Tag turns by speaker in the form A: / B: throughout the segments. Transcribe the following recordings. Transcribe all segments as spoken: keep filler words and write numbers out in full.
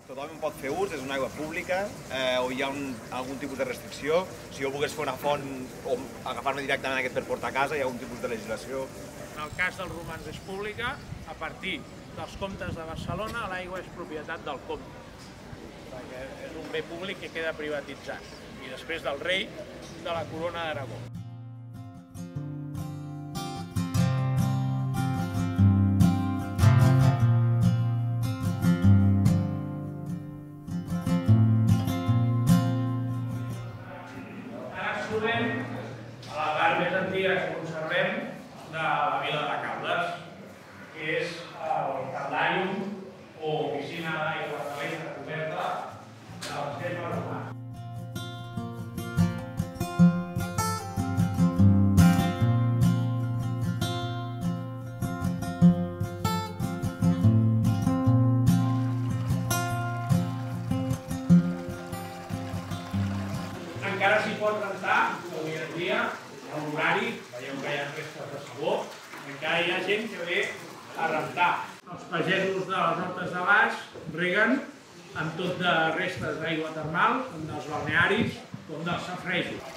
A: Tothom en pot fer ús, és una aigua pública, eh, o hi ha un, algun tipus de restricció. Si jo volgués fer una font o agafar-me directament aquest per portar a casa, hi ha algun tipus de legislació.
B: En el cas dels romans és pública, a partir dels comtes de Barcelona l'aigua és propietat del comte, perquè és un bé públic que queda privatitzat, i després del rei de la corona d'Aragó. A la part més antiga que conservem de la vila de Caldes, que és el caldàrium o oficina d'aigua calenta coberta de les termes romanes. Encara s'hi pot rentar, avui en dia, a l'horari, veieu que hi ha restes de sabó, encara hi ha gent que ve a rentar. Els pagesos de les Hortes de Baix reguen amb tot de restes d'aigua termal, com dels balnearis, com dels safareigs.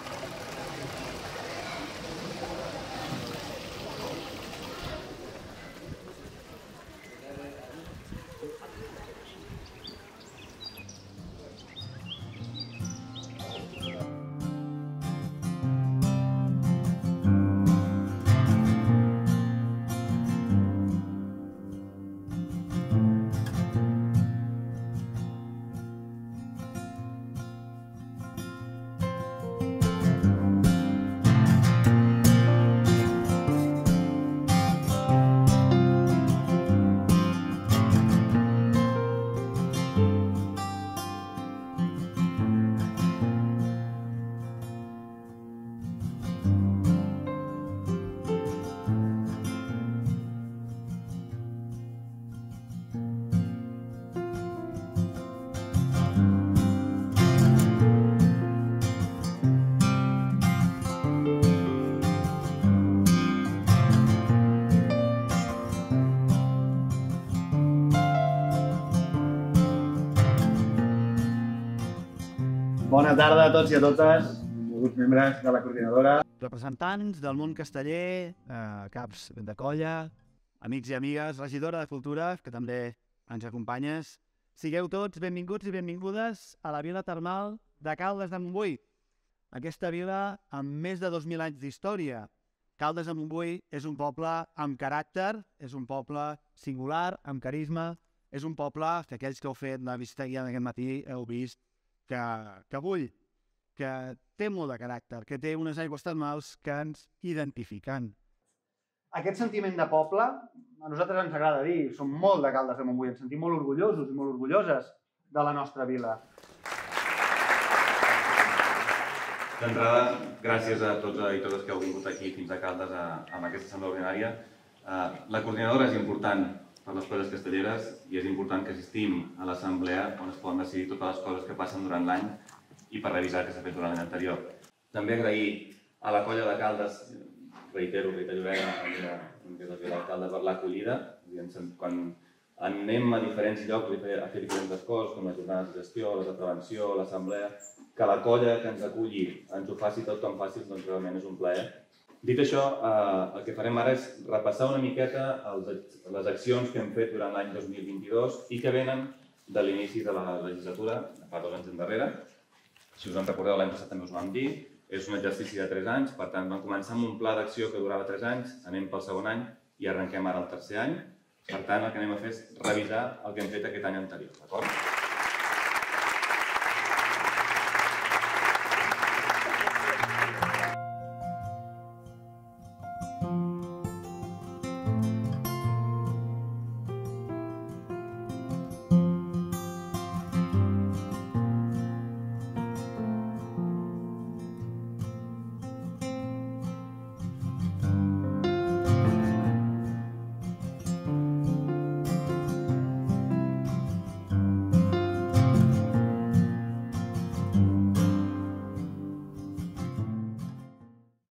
A: Bona tarda a tots i a totes, benvinguts membres de la coordinadora.
C: Representants del món casteller, eh, caps de colla, amics i amigues, regidora de Cultura, que també ens acompanyes. Sigueu tots benvinguts i benvingudes a la vila termal de Caldes de Montbui. Aquesta vila amb més de dos mil anys d'història. Caldes de Montbui és un poble amb caràcter, és un poble singular, amb carisma, és un poble que aquells que heu fet la visita guiada aquest matí heu vist que, que bull, que té molt de caràcter, que té unes aigües termals que ens identifiquen.
A: Aquest sentiment de poble, a nosaltres ens agrada dir, som molt de Caldes de Montbui, ens sentim molt orgullosos i molt orgulloses de la nostra vila.
D: D'entrada, gràcies a tots i totes que heu vingut aquí fins a Caldes amb aquesta assemblea ordinària. La coordinadora és important per les coses castelleres i és important que assistim a l'assemblea on es poden decidir totes les coses que passen durant l'any i per revisar què s'ha fet durant l'any anterior. També agrair a la colla de Caldes, reitero, Rita Llorega, que és la filla d'alcalde, per l'acollida. Quan anem a diferents llocs a fer diferents coses, com les jornades de gestió, les de prevenció, l'assemblea, que la colla que ens aculli ens ho faci tot com fàcil, doncs realment és un plaer. Dit això, el que farem ara és repassar una miqueta les accions que hem fet durant l'any dos mil vint-i-dos i que venen de l'inici de la legislatura, fa dos anys endarrere. Si us en recordeu, l'any passat també us ho vam dir, és un exercici de tres anys, per tant vam començar amb un pla d'acció que durava tres anys, anem pel segon any i arrenquem ara el tercer any. Per tant, el que anem a fer és revisar el que hem fet aquest any anterior, d'acord?